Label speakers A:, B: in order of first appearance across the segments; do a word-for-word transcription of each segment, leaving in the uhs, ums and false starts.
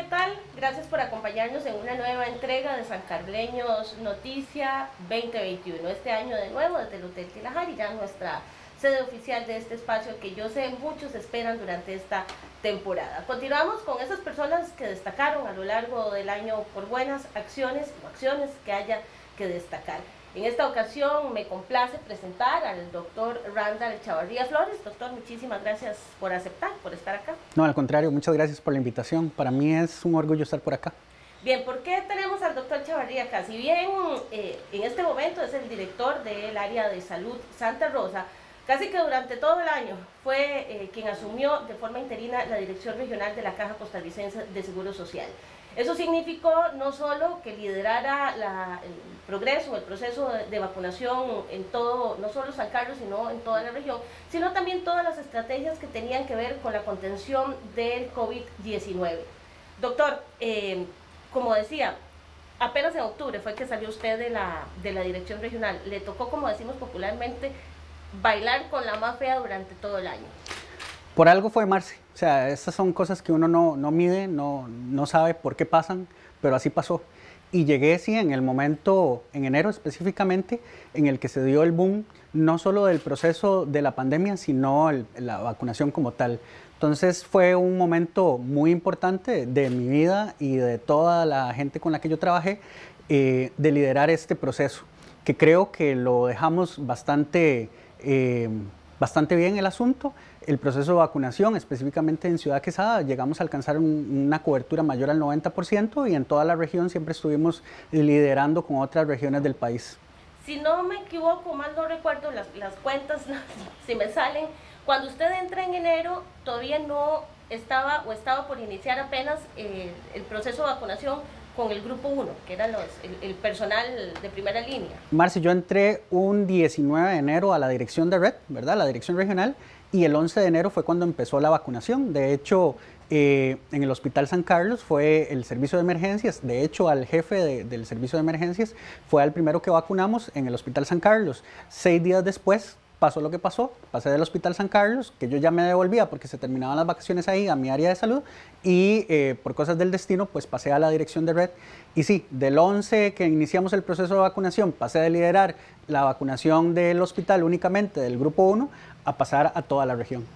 A: tal? Gracias por acompañarnos en una nueva entrega de San Carleños Noticia veinte veintiuno. Este año de nuevo desde el Hotel Tilajari, ya nuestra sede oficial de este espacio que yo sé muchos esperan durante esta temporada. Continuamos con esas personas que destacaron a lo largo del año por buenas acciones o acciones que haya que destacar. En esta ocasión me complace presentar al doctor Randall Chavarría Flores. Doctor, muchísimas gracias por aceptar, por estar acá.
B: No, al contrario, muchas gracias por la invitación. Para mí es un orgullo estar por acá.
A: Bien, ¿por qué tenemos al doctor Chavarría acá? Si bien eh, en este momento es el director del área de salud Santa Rosa, casi que durante todo el año fue eh, quien asumió de forma interina la dirección regional de la Caja Costarricense de Seguro Social. Eso significó no solo que liderara la, el progreso, el proceso de, de vacunación en todo, no solo San Carlos, sino en toda la región, sino también todas las estrategias que tenían que ver con la contención del COVID diecinueve. Doctor, eh, como decía, apenas en octubre fue que salió usted de la, de la dirección regional. Le tocó, como decimos popularmente, bailar con la más fea durante todo el año.
B: Por algo fue Marce. O sea, estas son cosas que uno no, no mide, no, no sabe por qué pasan, pero así pasó. Y llegué, sí, en el momento, en enero específicamente, en el que se dio el boom, no solo del proceso de la pandemia, sino el, la vacunación como tal. Entonces fue un momento muy importante de mi vida y de toda la gente con la que yo trabajé, eh, de liderar este proceso, que creo que lo dejamos bastante, eh, bastante bien el asunto. El proceso de vacunación, específicamente en Ciudad Quesada, llegamos a alcanzar un, una cobertura mayor al noventa por ciento y en toda la región siempre estuvimos liderando con otras regiones del país.
A: Si no me equivoco, mal no recuerdo las, las cuentas, si me salen, cuando usted entra en enero todavía no estaba o estaba por iniciar apenas eh, el proceso de vacunación con el grupo uno, que era los, el, el personal de primera línea.
B: Marci, yo entré un diecinueve de enero a la dirección de Red, ¿verdad? La dirección regional, y el once de enero fue cuando empezó la vacunación. De hecho, eh, en el Hospital San Carlos fue el servicio de emergencias. De hecho, al jefe de, del servicio de emergencias fue al primero que vacunamos en el Hospital San Carlos. Seis días después pasó lo que pasó, pasé del Hospital San Carlos, que yo ya me devolvía porque se terminaban las vacaciones ahí, a mi área de salud, y eh, por cosas del destino, pues pasé a la dirección de Red. Y sí, del once que iniciamos el proceso de vacunación, pasé de liderar la vacunación del hospital únicamente del grupo uno a pasar a toda la región.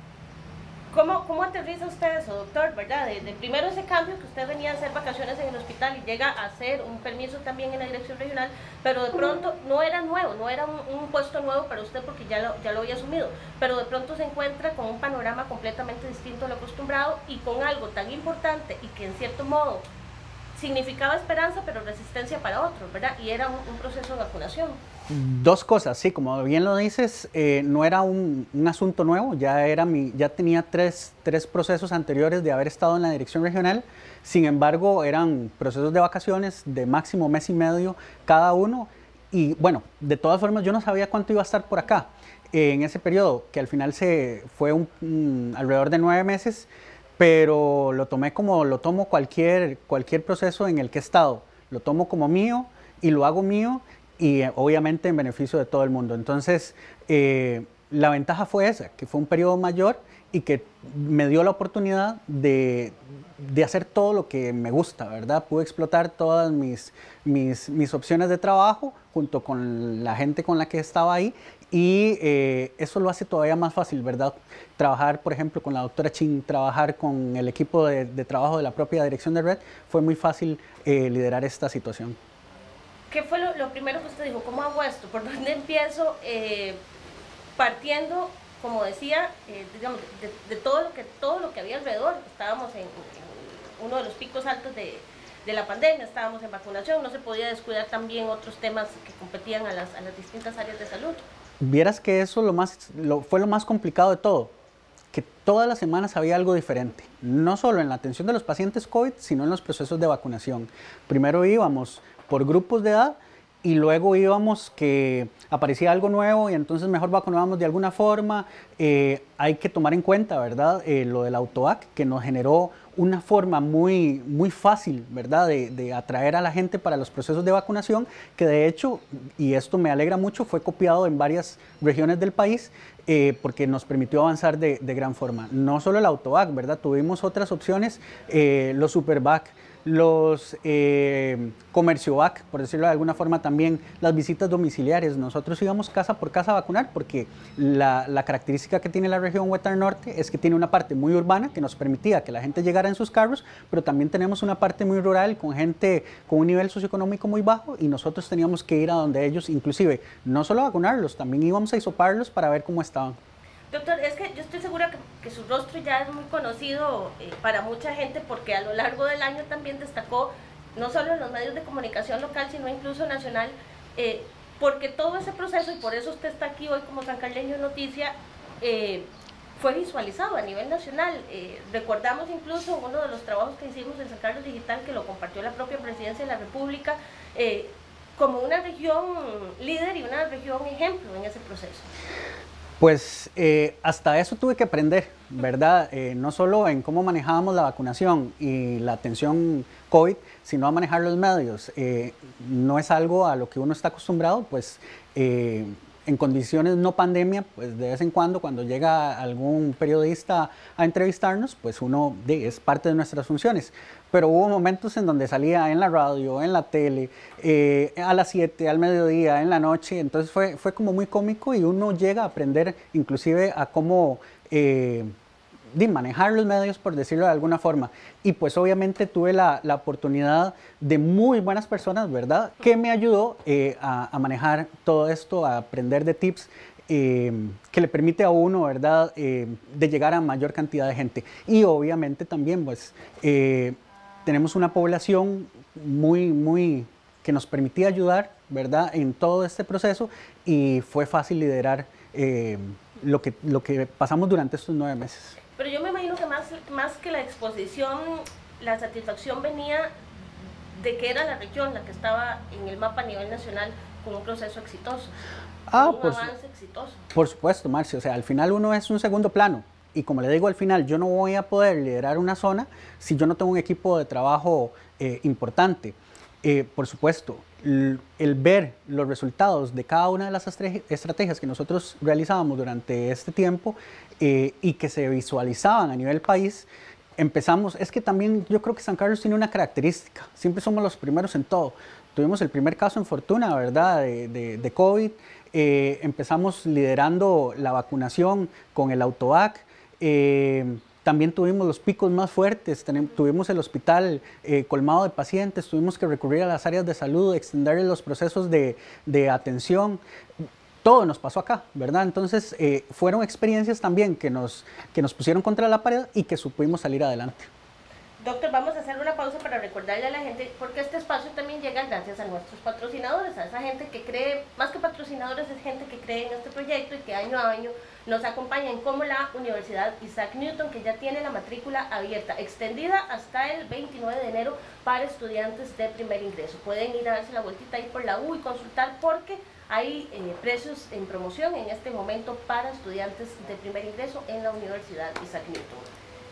A: ¿Cómo, cómo aterriza usted eso, doctor? ¿Verdad? De, de primero ese cambio que usted venía a hacer vacaciones en el hospital y llega a hacer un permiso también en la dirección regional, pero de pronto no era nuevo, no era un, un puesto nuevo para usted porque ya lo, ya lo había asumido, pero de pronto se encuentra con un panorama completamente distinto a lo acostumbrado y con algo tan importante y que en cierto modo significaba esperanza pero resistencia para otros, ¿verdad? Y era un, un proceso de vacunación.
B: Dos cosas, sí, como bien lo dices, eh, no era un, un asunto nuevo, ya, era mi, ya tenía tres, tres procesos anteriores de haber estado en la dirección regional. Sin embargo, eran procesos de vacaciones de máximo mes y medio cada uno, y bueno, de todas formas yo no sabía cuánto iba a estar por acá eh, en ese periodo, que al final se fue un, un, alrededor de nueve meses, pero lo tomé como lo tomo cualquier, cualquier proceso en el que he estado, lo tomo como mío y lo hago mío, y eh, obviamente en beneficio de todo el mundo. Entonces, eh, la ventaja fue esa, que fue un periodo mayor y que me dio la oportunidad de, de hacer todo lo que me gusta, ¿verdad? Pude explotar todas mis, mis, mis opciones de trabajo junto con la gente con la que estaba ahí y eh, eso lo hace todavía más fácil, ¿verdad? Trabajar, por ejemplo, con la doctora Chin, trabajar con el equipo de, de trabajo de la propia dirección de Red, fue muy fácil eh, liderar esta situación.
A: ¿Qué fue lo, lo primero que usted dijo? ¿Cómo hago esto? ¿Por dónde empiezo? Eh, partiendo, como decía, eh, digamos, de, de todo, lo que, todo lo que había alrededor. Estábamos en, en uno de los picos altos de, de la pandemia, estábamos en vacunación, no se podía descuidar también otros temas que competían a las, a las distintas áreas de salud.
B: Vieras que eso lo más, lo, fue lo más complicado de todo, que todas las semanas había algo diferente, no solo en la atención de los pacientes COVID, sino en los procesos de vacunación. Primero íbamos por grupos de edad y luego íbamos que aparecía algo nuevo y entonces mejor vacunábamos de alguna forma. Eh, hay que tomar en cuenta, ¿verdad? Eh, lo del AutoVac, que nos generó una forma muy, muy fácil, ¿verdad?, de, de atraer a la gente para los procesos de vacunación, que de hecho, y esto me alegra mucho, fue copiado en varias regiones del país, eh, porque nos permitió avanzar de, de gran forma. No solo el AutoVac, ¿verdad?, tuvimos otras opciones, eh, los SuperVac, los eh, ComercioVac, por decirlo de alguna forma, también las visitas domiciliares. Nosotros íbamos casa por casa a vacunar porque la, la característica que tiene la región Huetar Norte es que tiene una parte muy urbana que nos permitía que la gente llegara en sus carros, pero también tenemos una parte muy rural con gente con un nivel socioeconómico muy bajo y nosotros teníamos que ir a donde ellos, inclusive, no solo a vacunarlos, también íbamos a hisoparlos para ver cómo estaban.
A: Doctor, es que yo estoy segura que, que su rostro ya es muy conocido eh, para mucha gente porque a lo largo del año también destacó, no solo en los medios de comunicación local, sino incluso nacional, eh, porque todo ese proceso, y por eso usted está aquí hoy como sancarleño Noticia, eh, fue visualizado a nivel nacional. Eh, recordamos incluso uno de los trabajos que hicimos en San Carlos Digital, que lo compartió la propia Presidencia de la República, eh, como una región líder y una región ejemplo en ese proceso.
B: Pues eh, hasta eso tuve que aprender, ¿verdad? Eh, no solo en cómo manejábamos la vacunación y la atención COVID, sino a manejar los medios. Eh, no es algo a lo que uno está acostumbrado, pues eh, en condiciones no pandemia, pues de vez en cuando, cuando llega algún periodista a entrevistarnos, pues uno de, es parte de nuestras funciones. Pero hubo momentos en donde salía en la radio, en la tele, eh, a las siete, al mediodía, en la noche, entonces fue, fue como muy cómico y uno llega a aprender inclusive a cómo eh, de manejar los medios, por decirlo de alguna forma. Y pues obviamente tuve la, la oportunidad de muy buenas personas, ¿verdad?, que me ayudó eh, a, a manejar todo esto, a aprender de tips eh, que le permite a uno, ¿verdad?, eh, de llegar a mayor cantidad de gente. Y obviamente también, pues, eh, tenemos una población muy, muy, que nos permitía ayudar, ¿verdad?, en todo este proceso y fue fácil liderar eh, lo, que, lo que pasamos durante estos nueve meses.
A: Pero yo me imagino que más, más que la exposición, la satisfacción venía de que era la región la que estaba en el mapa a nivel nacional con un proceso exitoso,
B: ah,
A: con un
B: por,
A: avance exitoso.
B: Por supuesto, Marcia, o sea, al final uno es un segundo plano. Y como le digo, al final yo no voy a poder liderar una zona si yo no tengo un equipo de trabajo eh, importante. Eh, por supuesto, el, el ver los resultados de cada una de las estrategias que nosotros realizábamos durante este tiempo eh, y que se visualizaban a nivel país, empezamos, es que también yo creo que San Carlos tiene una característica, siempre somos los primeros en todo. Tuvimos el primer caso en Fortuna, ¿verdad?, de, de, de COVID, eh, empezamos liderando la vacunación con el AutoVac. Eh, también tuvimos los picos más fuertes, tenem, tuvimos el hospital eh, colmado de pacientes, tuvimos que recurrir a las áreas de salud, extender los procesos de, de atención. Todo nos pasó acá, ¿verdad? Entonces eh, fueron experiencias también que nos, que nos pusieron contra la pared y que supimos salir adelante.
A: Doctor, vamos a hacer una pausa para recordarle a la gente, porque este espacio también llega gracias a nuestros patrocinadores, a esa gente que cree, más que patrocinadores, es gente que cree en este proyecto y que año a año nos acompañan, como la Universidad Isaac Newton, que ya tiene la matrícula abierta, extendida hasta el veintinueve de enero para estudiantes de primer ingreso. Pueden ir a darse la vueltita ahí por la U y consultar porque hay eh, precios en promoción en este momento para estudiantes de primer ingreso en la Universidad Isaac Newton.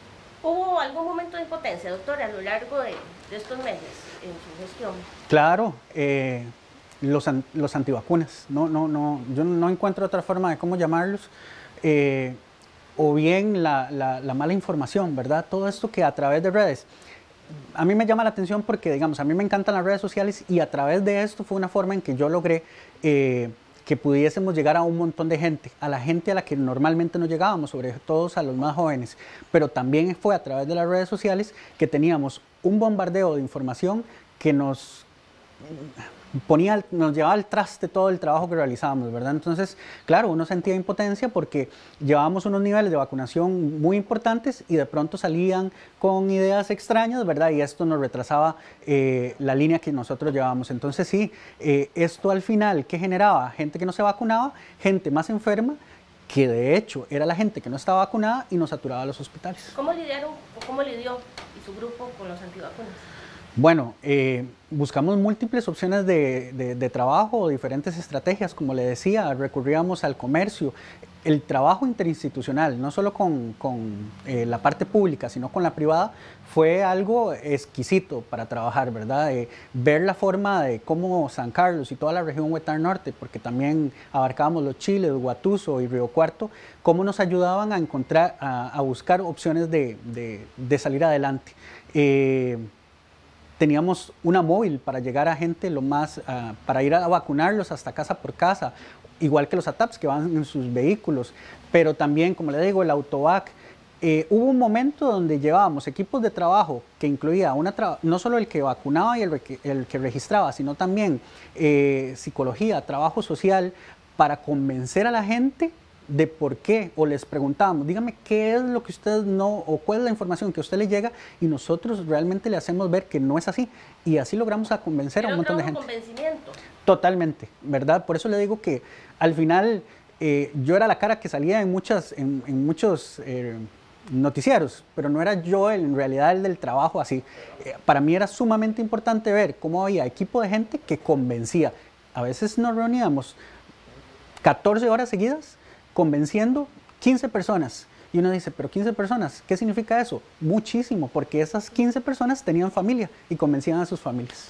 A: ¿Hubo algún momento de impotencia, doctora, a lo largo de, de estos meses en su gestión?
B: Claro, eh, los, los antivacunas, no, no, no, yo no encuentro otra forma de cómo llamarlos, eh, o bien la, la, la mala información, ¿verdad? Todo esto que a través de redes, a mí me llama la atención porque, digamos, a mí me encantan las redes sociales y a través de esto fue una forma en que yo logré eh, que pudiésemos llegar a un montón de gente, a la gente a la que normalmente no llegábamos, sobre todo a los más jóvenes, pero también fue a través de las redes sociales que teníamos un bombardeo de información que nos ponía, nos llevaba al traste todo el trabajo que realizábamos, ¿verdad? Entonces, claro, uno sentía impotencia porque llevábamos unos niveles de vacunación muy importantes y de pronto salían con ideas extrañas, ¿verdad? Y esto nos retrasaba eh, la línea que nosotros llevábamos. Entonces, sí, eh, esto al final, ¿qué generaba? Gente que no se vacunaba, gente más enferma, que de hecho era la gente que no estaba vacunada y nos saturaba los hospitales.
A: ¿Cómo lidiaron, o cómo lidió y su grupo con los antivacunas?
B: Bueno, eh, buscamos múltiples opciones de, de, de trabajo, diferentes estrategias, como le decía, recurríamos al comercio, el trabajo interinstitucional, no solo con, con eh, la parte pública, sino con la privada, fue algo exquisito para trabajar, ¿verdad? Eh, ver la forma de cómo San Carlos y toda la región Huetar Norte, porque también abarcábamos los Chiles, Guatuso y Río Cuarto, cómo nos ayudaban a encontrar, a, a buscar opciones de, de, de salir adelante. Eh, Teníamos una móvil para llegar a gente lo más, uh, para ir a vacunarlos hasta casa por casa, igual que los A T A Ps que van en sus vehículos, pero también, como le digo, el Autovac. Eh, hubo un momento donde llevábamos equipos de trabajo que incluía una tra no solo el que vacunaba y el, el que registraba, sino también eh, psicología, trabajo social, para convencer a la gente de por qué, o les preguntábamos, dígame qué es lo que usted no, o cuál es la información que a usted le llega, y nosotros realmente le hacemos ver que no es así, y así logramos a convencer a un montón de gente.
A: Convencimiento.
B: Totalmente, ¿verdad? Por eso le digo que al final eh, yo era la cara que salía en, muchas, en, en muchos eh, noticieros, pero no era yo el, en realidad el del trabajo así. Eh, para mí era sumamente importante ver cómo había equipo de gente que convencía. A veces nos reuníamos catorce horas seguidas, convenciendo quince personas. Y uno dice, pero quince personas, ¿qué significa eso? Muchísimo, porque esas quince personas tenían familia y convencían a sus familias.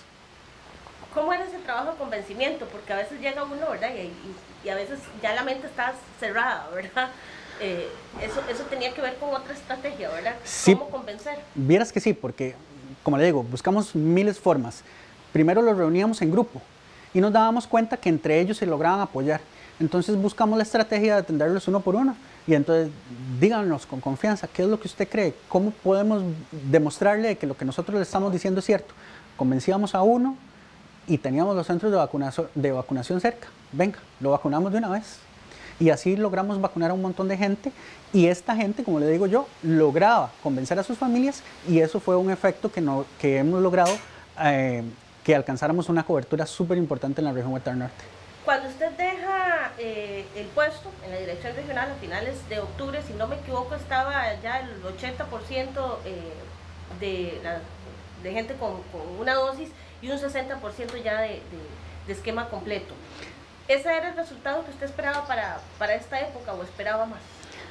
A: ¿Cómo era ese trabajo de convencimiento? Porque a veces llega uno, ¿verdad? Y, y, y a veces ya la mente está cerrada, ¿verdad? Eh, eso, eso tenía que ver con otra estrategia, ¿verdad?
B: Sí,
A: ¿cómo convencer?
B: Vieras que sí, porque, como le digo, buscamos miles de formas. Primero los reuníamos en grupo y nos dábamos cuenta que entre ellos se lograban apoyar. Entonces buscamos la estrategia de atenderlos uno por uno y entonces díganos con confianza qué es lo que usted cree, cómo podemos demostrarle que lo que nosotros le estamos diciendo es cierto. Convencíamos a uno y teníamos los centros de vacunación, de vacunación cerca. Venga, lo vacunamos de una vez. Y así logramos vacunar a un montón de gente y esta gente, como le digo yo, lograba convencer a sus familias y eso fue un efecto que, no, que hemos logrado eh, que alcanzáramos una cobertura súper importante en la región Huetar Norte.
A: Cuando usted deja eh, el puesto en la dirección regional a finales de octubre, si no me equivoco, estaba ya el ochenta por ciento eh, de, la, de gente con, con una dosis y un sesenta por ciento ya de, de, de esquema completo. ¿Ese era el resultado que usted esperaba para, para esta época o esperaba más?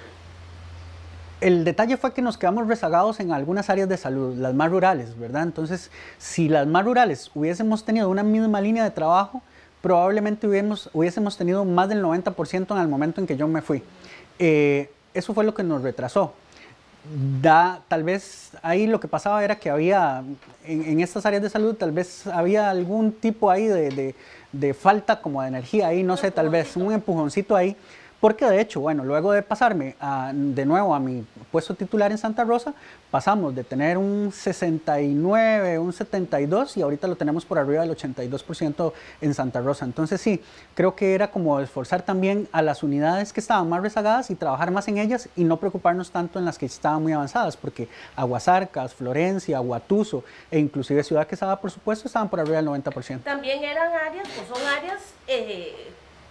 B: El detalle fue que nos quedamos rezagados en algunas áreas de salud, las más rurales, ¿verdad? Entonces, si las más rurales hubiésemos tenido una misma línea de trabajo, probablemente hubiésemos, hubiésemos tenido más del noventa por ciento en el momento en que yo me fui. Eh, eso fue lo que nos retrasó. Da, tal vez ahí lo que pasaba era que había, en, en estas áreas de salud, tal vez había algún tipo ahí de, de, de falta como de energía ahí, no sé, tal vez un empujoncito ahí. Porque de hecho, bueno, luego de pasarme a, de nuevo a mi puesto titular en Santa Rosa, pasamos de tener un sesenta y nueve, un setenta y dos y ahorita lo tenemos por arriba del ochenta y dos por ciento en Santa Rosa. Entonces sí, creo que era como esforzar también a las unidades que estaban más rezagadas y trabajar más en ellas y no preocuparnos tanto en las que estaban muy avanzadas, porque Aguasarcas, Florencia, Guatuso e inclusive Ciudad Quesada, por supuesto, estaban por arriba del noventa por ciento.
A: También eran áreas, o son áreas eh,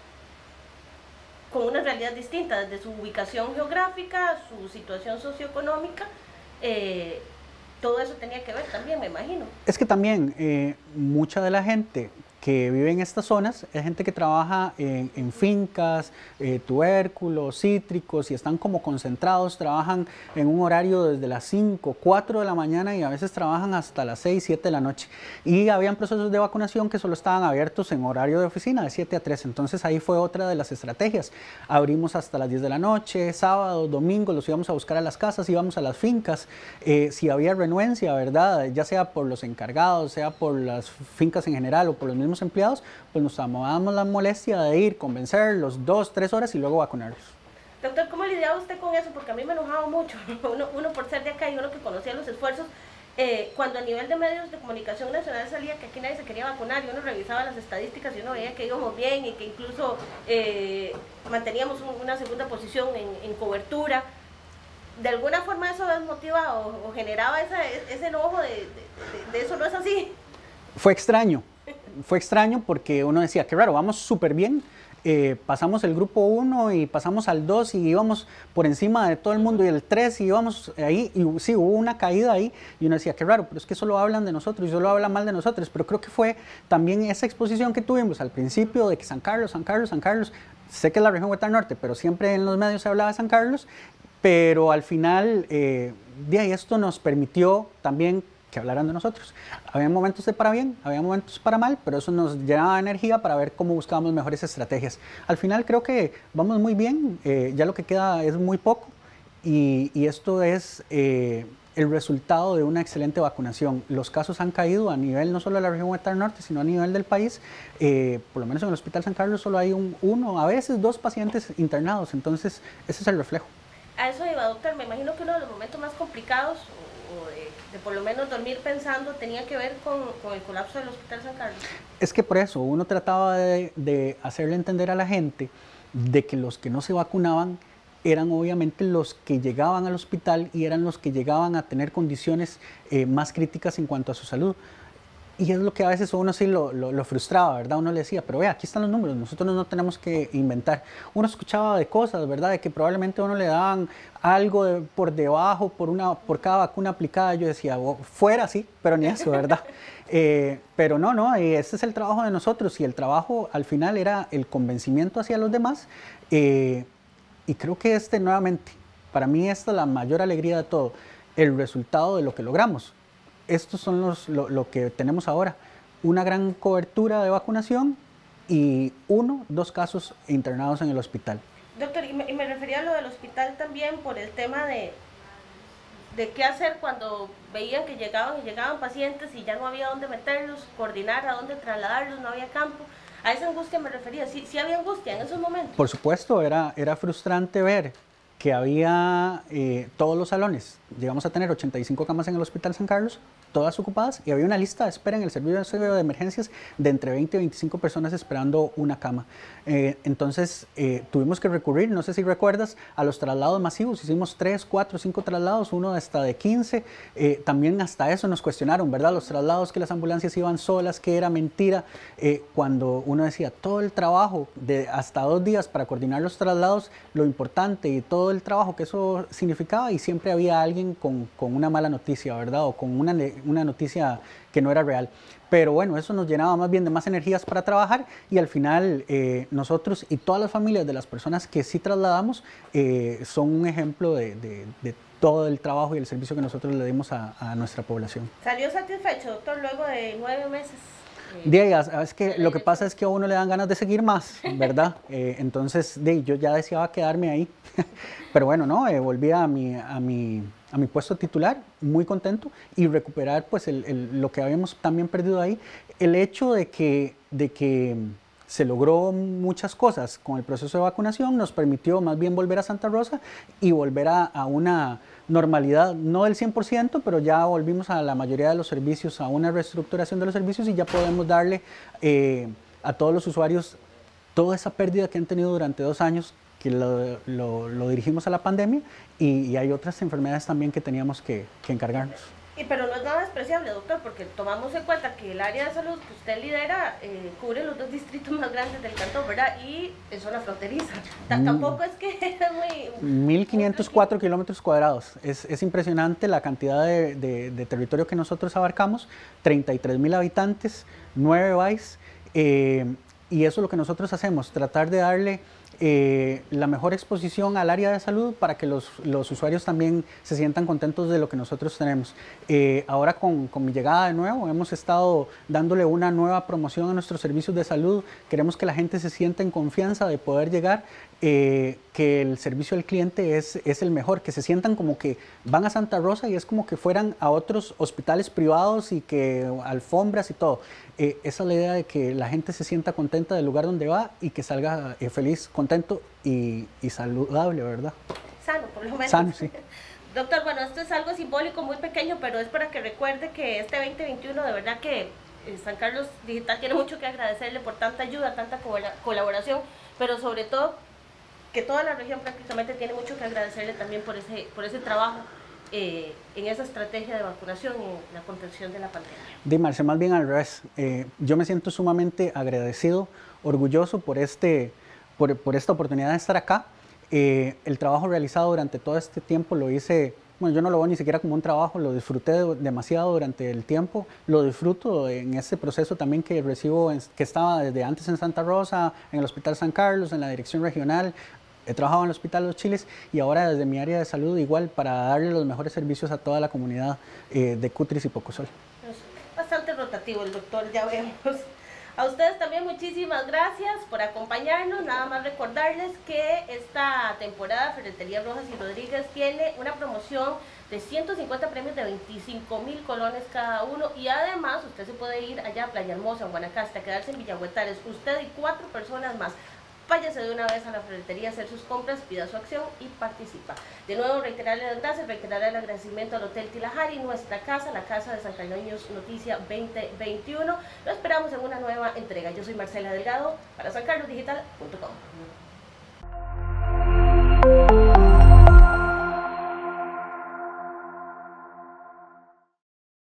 A: con una realidad distinta, desde su ubicación geográfica, su situación socioeconómica, eh, todo eso tenía que ver también, me imagino.
B: Es que también eh, mucha de la gente que vive en estas zonas es gente que trabaja en, en fincas, eh, tubérculos, cítricos y están como concentrados, trabajan en un horario desde las cinco, cuatro de la mañana y a veces trabajan hasta las seis, siete de la noche. Y habían procesos de vacunación que solo estaban abiertos en horario de oficina de siete a tres, entonces ahí fue otra de las estrategias. Abrimos hasta las diez de la noche, sábado, domingo, los íbamos a buscar a las casas, íbamos a las fincas, eh, si había renuencia, ¿verdad? Ya sea por los encargados, sea por las fincas en general o por los mismos empleados, pues nos tomamos la molestia de ir, convencerlos dos, tres horas y luego vacunarlos.
A: Doctor, ¿cómo lidiaba usted con eso? Porque a mí me enojaba mucho, uno, uno por ser de acá y uno que conocía los esfuerzos, eh, cuando a nivel de medios de comunicación nacional salía que aquí nadie se quería vacunar y uno revisaba las estadísticas y uno veía que íbamos bien y que incluso eh, manteníamos una segunda posición en, en cobertura. ¿De alguna forma eso desmotivaba o, o generaba esa, ese enojo de, de, de, de eso no es así?
B: Fue extraño. fue extraño porque uno decía, qué raro, vamos súper bien. Eh, pasamos el grupo uno y pasamos al dos y íbamos por encima de todo el mundo y el tres y íbamos ahí y sí, hubo una caída ahí y uno decía, qué raro, pero es que solo hablan de nosotros y solo hablan mal de nosotros, pero creo que fue también esa exposición que tuvimos al principio de que San Carlos, San Carlos, San Carlos, sé que es la región Huetar Norte, pero siempre en los medios se hablaba de San Carlos, pero al final eh, de ahí esto nos permitió también que hablaran de nosotros. Había momentos de para bien, había momentos para mal, pero eso nos llenaba de energía para ver cómo buscábamos mejores estrategias. Al final creo que vamos muy bien, eh, ya lo que queda es muy poco y, y esto es eh, el resultado de una excelente vacunación. Los casos han caído a nivel no solo de la región Huetar Norte, sino a nivel del país. Eh, por lo menos en el Hospital San Carlos solo hay un, uno, a veces dos pacientes internados, entonces ese es el reflejo.
A: A eso iba, doctor, me imagino que uno de los momentos más complicados o de, de por lo menos dormir pensando tenía que ver con, con el colapso del Hospital San Carlos.
B: Es que por eso uno trataba de, de hacerle entender a la gente de que los que no se vacunaban eran obviamente los que llegaban al hospital y eran los que llegaban a tener condiciones eh, más críticas en cuanto a su salud. Y es lo que a veces uno sí lo, lo, lo frustraba, ¿verdad? Uno le decía, pero vea, aquí están los números, nosotros no tenemos que inventar. Uno escuchaba de cosas, ¿verdad? De que probablemente a uno le daban algo de, por debajo, por, una, por cada vacuna aplicada. Yo decía, oh, fuera sí, pero ni eso, ¿verdad? eh, pero no, no, ese es el trabajo de nosotros y el trabajo al final era el convencimiento hacia los demás. Eh, y creo que este nuevamente, para mí esta es la mayor alegría de todo, el resultado de lo que logramos. Estos son los, lo, lo que tenemos ahora, una gran cobertura de vacunación y uno, dos casos internados en el hospital.
A: Doctor, y me, y me refería a lo del hospital también por el tema de, de qué hacer cuando veían que llegaban y llegaban pacientes y ya no había dónde meterlos, coordinar a dónde trasladarlos, no había campo. A esa angustia me refería, ¿sí, sí había angustia en esos momentos?
B: Por supuesto, era, era frustrante ver que había eh, todos los salones, llegamos a tener ochenta y cinco camas en el Hospital San Carlos, todas ocupadas, y había una lista de espera en el servicio de emergencias de entre veinte y veinticinco personas esperando una cama. Eh, entonces eh, tuvimos que recurrir, no sé si recuerdas, a los traslados masivos, hicimos tres, cuatro, cinco traslados, uno hasta de quince, eh, también hasta eso nos cuestionaron, ¿verdad? Los traslados, que las ambulancias iban solas, que era mentira, eh, cuando uno decía todo el trabajo de hasta dos días para coordinar los traslados, lo importante y todo el trabajo que eso significaba, y siempre había alguien con, con una mala noticia, ¿verdad? O con una, una noticia que no era real. Pero bueno, eso nos llenaba más bien de más energías para trabajar y al final eh, nosotros y todas las familias de las personas que sí trasladamos eh, son un ejemplo de, de, de todo el trabajo y el servicio que nosotros le dimos a, a nuestra población.
A: ¿Salió satisfecho, doctor, luego de nueve meses?
B: De ahí, es que lo que pasa es que a uno le dan ganas de seguir más, ¿verdad? eh, entonces, de ahí, yo ya deseaba quedarme ahí. Pero bueno, no, eh, volví a mi, a, mi, a mi puesto titular, muy contento, y recuperar pues el, el, lo que habíamos también perdido ahí. El hecho de que, de que se logró muchas cosas con el proceso de vacunación nos permitió más bien volver a Santa Rosa y volver a, a una normalidad, no del cien por ciento, pero ya volvimos a la mayoría de los servicios, a una reestructuración de los servicios y ya podemos darle eh, a todos los usuarios toda esa pérdida que han tenido durante dos años, que lo, lo, lo dirigimos a la pandemia y, y hay otras enfermedades también que teníamos que, que encargarnos.
A: Y pero no es nada despreciable, doctor, porque tomamos en cuenta que el área de salud que usted lidera eh, cubre los dos distritos más grandes del cantón, ¿verdad? Y es zona fronteriza. Mm. Tampoco es que es muy...
B: mil quinientos cuatro kilómetros cuadrados. Es, es impresionante la cantidad de, de, de territorio que nosotros abarcamos. treinta y tres mil habitantes, nueve B A Is. Eh, y eso es lo que nosotros hacemos, tratar de darle Eh, la mejor exposición al área de salud para que los, los usuarios también se sientan contentos de lo que nosotros tenemos. Eh, ahora con, con mi llegada de nuevo hemos estado dándole una nueva promoción a nuestros servicios de salud. Queremos que la gente se sienta en confianza de poder llegar, eh, que el servicio al cliente es, es el mejor, que se sientan como que van a Santa Rosa y es como que fueran a otros hospitales privados y que alfombras y todo. Eh, esa es la idea de que la gente se sienta contenta del lugar donde va y que salga eh, feliz, contento y, y saludable, ¿verdad?
A: Sano, por lo menos.
B: Sano, sí.
A: Doctor, bueno, esto es algo simbólico, muy pequeño, pero es para que recuerde que este veinte veintiuno de verdad que San Carlos Digital tiene mucho que agradecerle por tanta ayuda, tanta colaboración, pero sobre todo que toda la región prácticamente tiene mucho que agradecerle también por ese, por ese trabajo eh, en esa estrategia de vacunación y en la contención de la pandemia?
B: De Marce, más bien al revés. Eh, yo me siento sumamente agradecido, orgulloso por, este, por, por esta oportunidad de estar acá. Eh, el trabajo realizado durante todo este tiempo lo hice, bueno, yo no lo veo ni siquiera como un trabajo, lo disfruté de, demasiado durante el tiempo, lo disfruto en este proceso también que recibo, en, que estaba desde antes en Santa Rosa, en el Hospital San Carlos, en la dirección regional. He trabajado en el Hospital Los Chiles y ahora desde mi área de salud igual para darle los mejores servicios a toda la comunidad eh, de Cutris y Pocosol.
A: Es bastante rotativo el doctor, ya vemos. A ustedes también muchísimas gracias por acompañarnos. Nada más recordarles que esta temporada Ferretería Rojas y Rodríguez tiene una promoción de ciento cincuenta premios de veinticinco mil colones cada uno, y además usted se puede ir allá a Playa Hermosa, en Guanacaste, a quedarse en Villahuetales, usted y cuatro personas más. Váyase de una vez a la ferretería a hacer sus compras, pida su acción y participa. De nuevo, reiterarle las gracias, reiterar el agradecimiento al Hotel Tilahari, nuestra casa, la casa de San Carlos Noticia veinte veintiuno. Lo esperamos en una nueva entrega. Yo soy Marcela Delgado para san carlos digital punto com.